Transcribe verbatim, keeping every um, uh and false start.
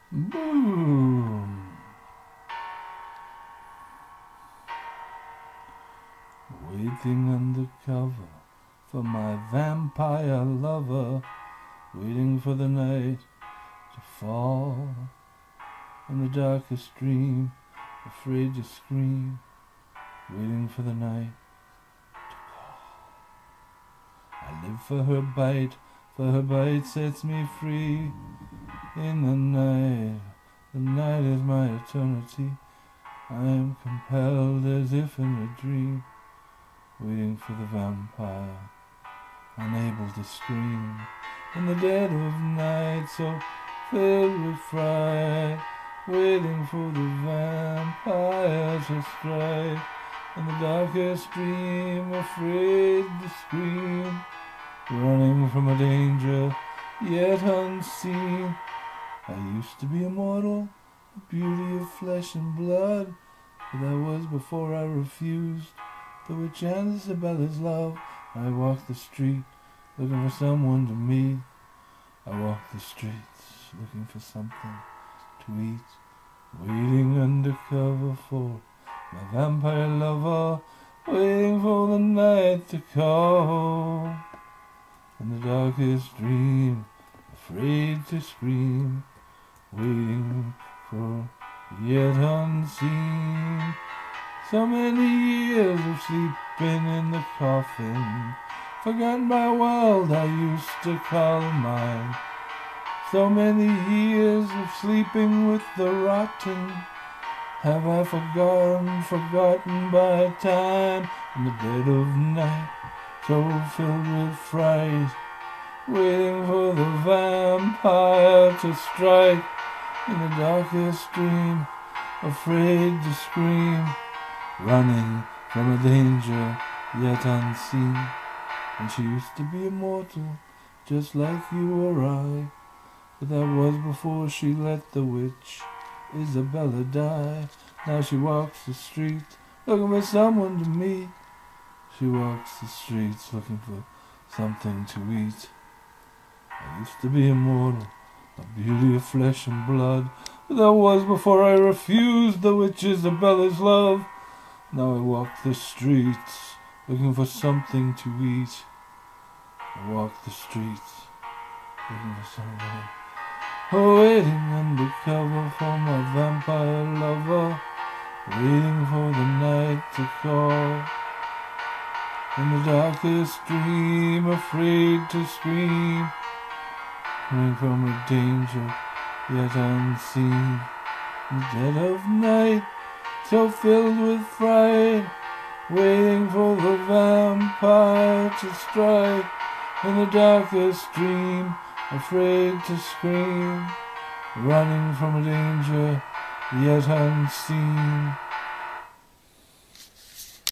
Boom. Waiting undercover for my vampire lover, waiting for the night to fall in the darkest dream, afraid to scream, waiting for the night to call. I live for her bite, for her bite sets me free. In the night, the night is my eternity. I am compelled as if in a dream, waiting for the vampire, unable to scream. In the dead of night, so filled with fright, waiting for the vampire to strike. In the darkest dream, afraid to scream, running from a danger yet unseen. I used to be immortal, the beauty of flesh and blood, but that was before I refused the witch and Isabella's love. I walked the street looking for someone to meet. I walked the streets looking for something to eat, waiting undercover for my vampire lover, waiting for the night to call. In the darkest dream, afraid to scream, waiting for yet unseen. So many years of sleeping in the coffin, forgotten my world I used to call mine. So many years of sleeping with the rotten, have I forgotten, forgotten by time. In the dead of night, so filled with fright, waiting for the vampire to strike. In the darkest dream, afraid to scream, running from a danger yet unseen. And she used to be immortal, just like you or I, but that was before she let the witch Isabella die. Now she walks the streets looking for someone to meet. She walks the streets looking for something to eat. I used to be immortal, a beauty of flesh and blood, but that was before I refused the witch Isabella's love. Now I walk the streets looking for something to eat. I walk the streets looking for someone, oh, waiting undercover for my vampire lover, waiting for the night to call. In the darkest dream, afraid to scream, running from a danger yet unseen. In the dead of night, so filled with fright, waiting for the vampire to strike. In the darkest dream, afraid to scream, running from a danger yet unseen.